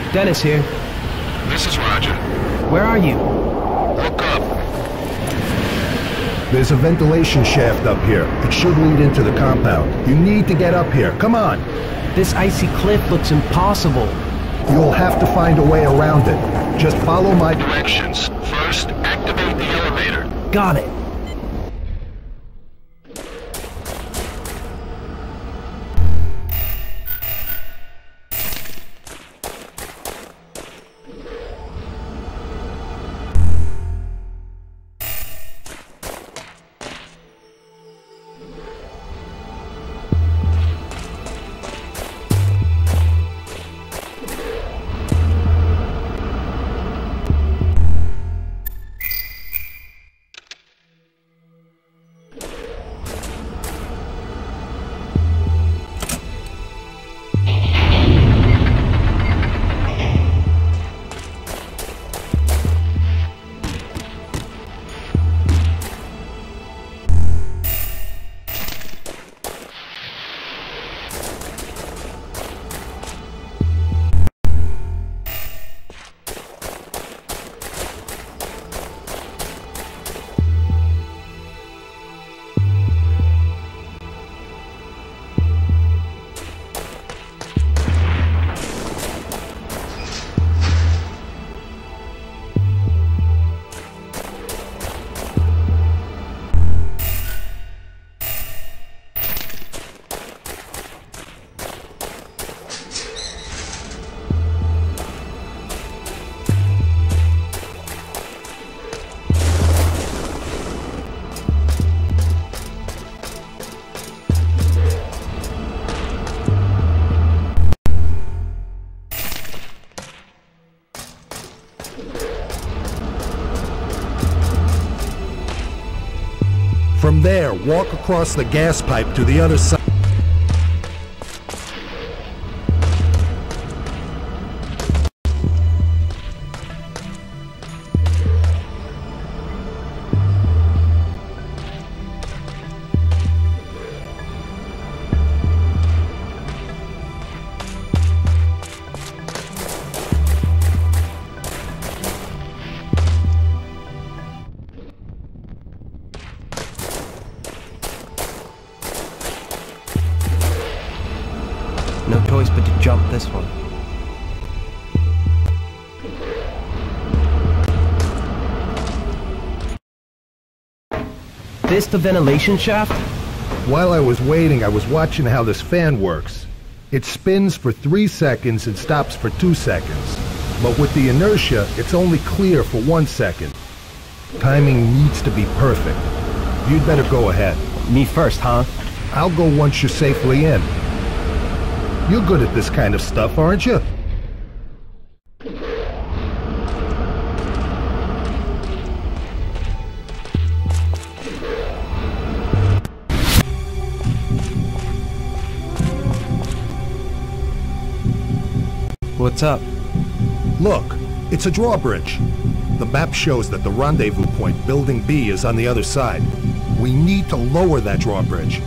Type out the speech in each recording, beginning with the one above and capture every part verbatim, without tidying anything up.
Dennis here. This is Roger. Where are you? Look up. There's a ventilation shaft up here. It should lead into the compound. You need to get up here. Come on. This icy cliff looks impossible. You'll have to find a way around it. Just follow my Directions. First, activate the elevator. Got it. From there, walk across the gas pipe to the other side. No choice but to jump this one. This the ventilation shaft? While I was waiting, I was watching how this fan works. It spins for three seconds and stops for two seconds. But with the inertia, it's only clear for one second. Timing needs to be perfect. You'd better go ahead. Me first, huh? I'll go once you're safely in. You're good at this kind of stuff, aren't you? What's up? Look, it's a drawbridge. The map shows that the rendezvous point, Building B, is on the other side. We need to lower that drawbridge.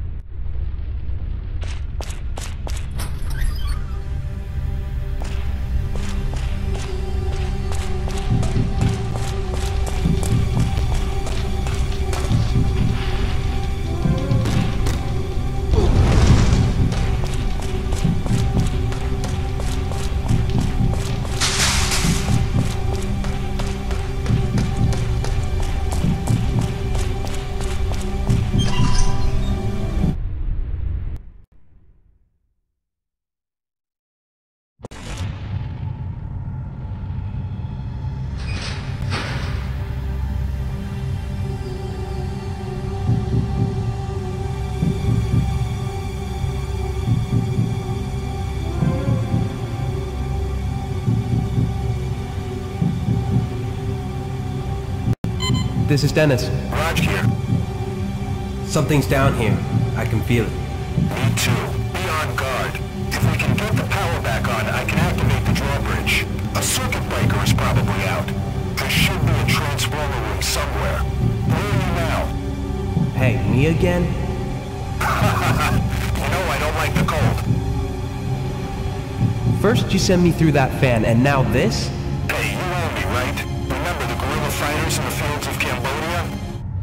This is Dennis. Raj here. Something's down here. I can feel it. Me too. Be on guard. If we can get the power back on, I can activate the drawbridge. A circuit breaker is probably out. There should be a transformer room somewhere. Where are you now? Hey, me again? You know I don't like the cold. First you send me through that fan, and now this? Hey, you owe me, right? Remember the guerrilla fighters in the fields of Cambodia?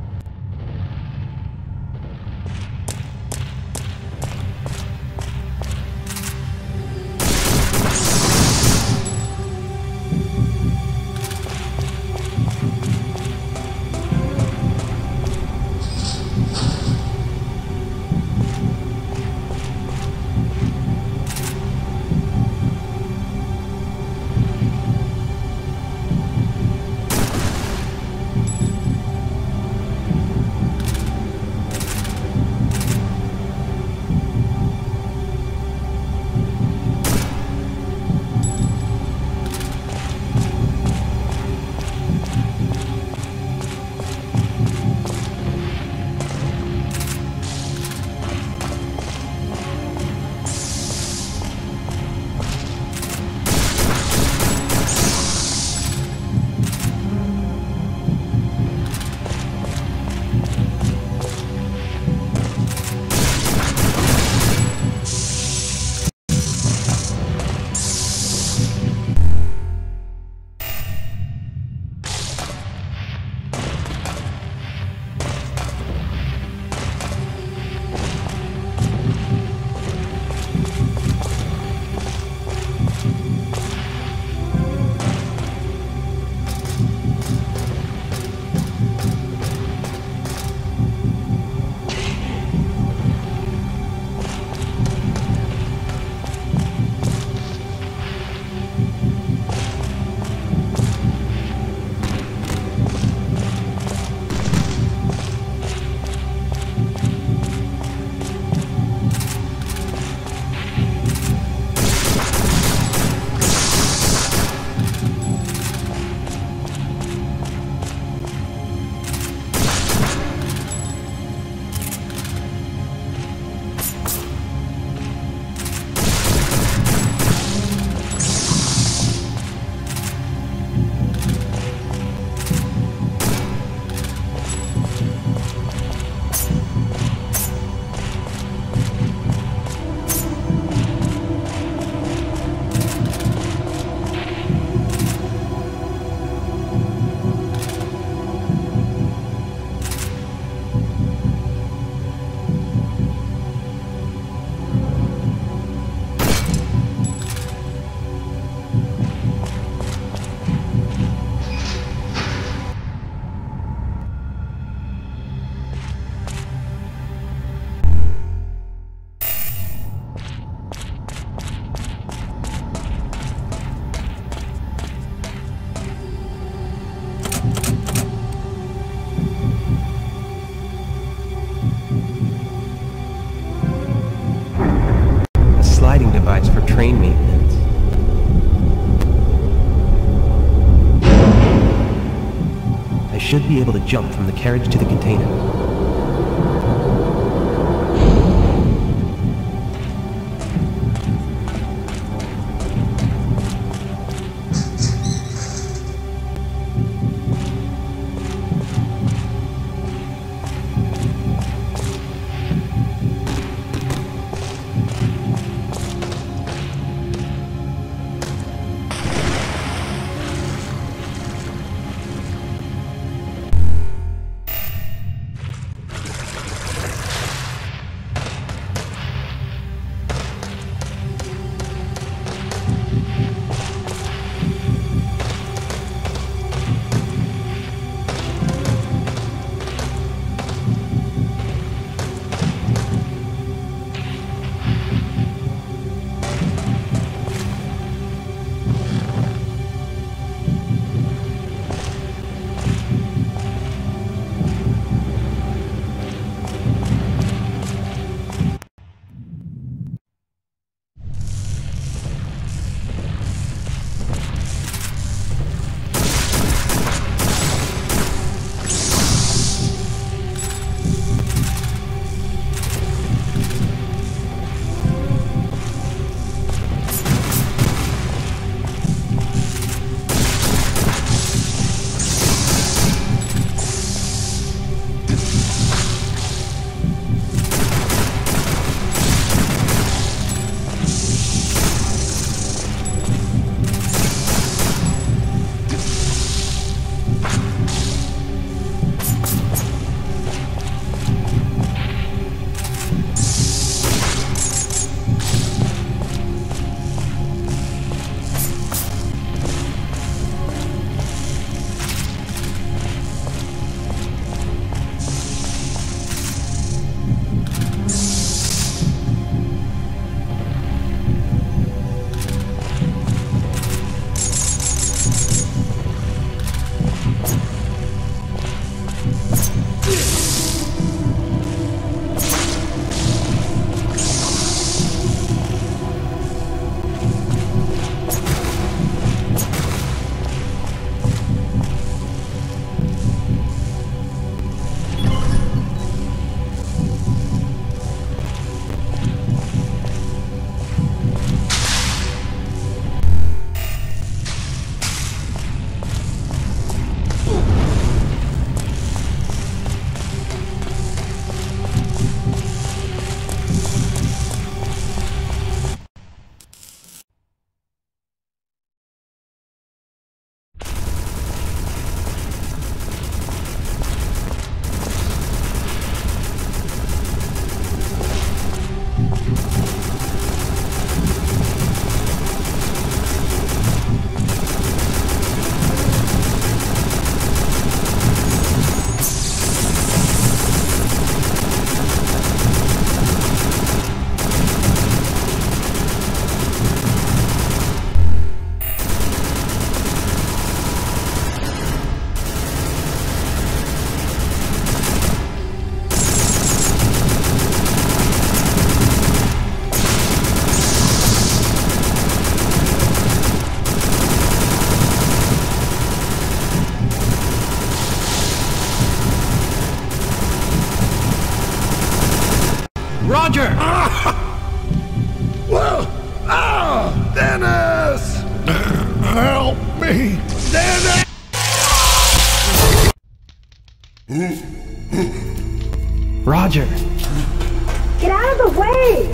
For train maintenance. I should be able to jump from the carriage to the container. me! Damn it! Roger. Get out of the way!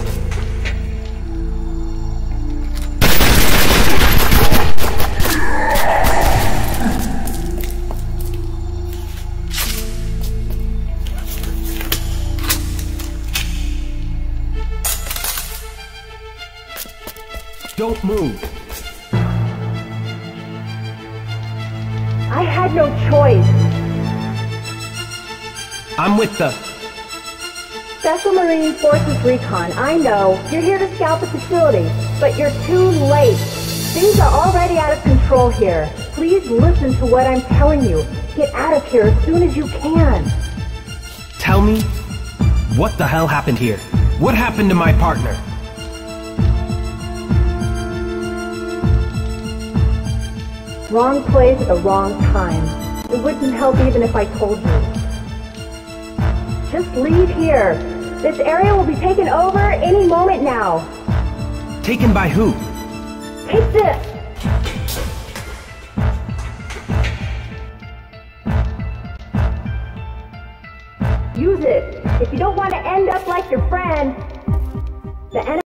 Don't move. I had no choice. I'm with the... Special Marine Forces Recon, I know. You're here to scout the facility, but you're too late. Things are already out of control here. Please listen to what I'm telling you. Get out of here as soon as you can. Tell me, what the hell happened here? What happened to my partner? Wrong place at the wrong time. It wouldn't help even if I told you. Just leave here. This area will be taken over any moment now. Taken by who? Take this! Use it. If you don't want to end up like your friend, the enemy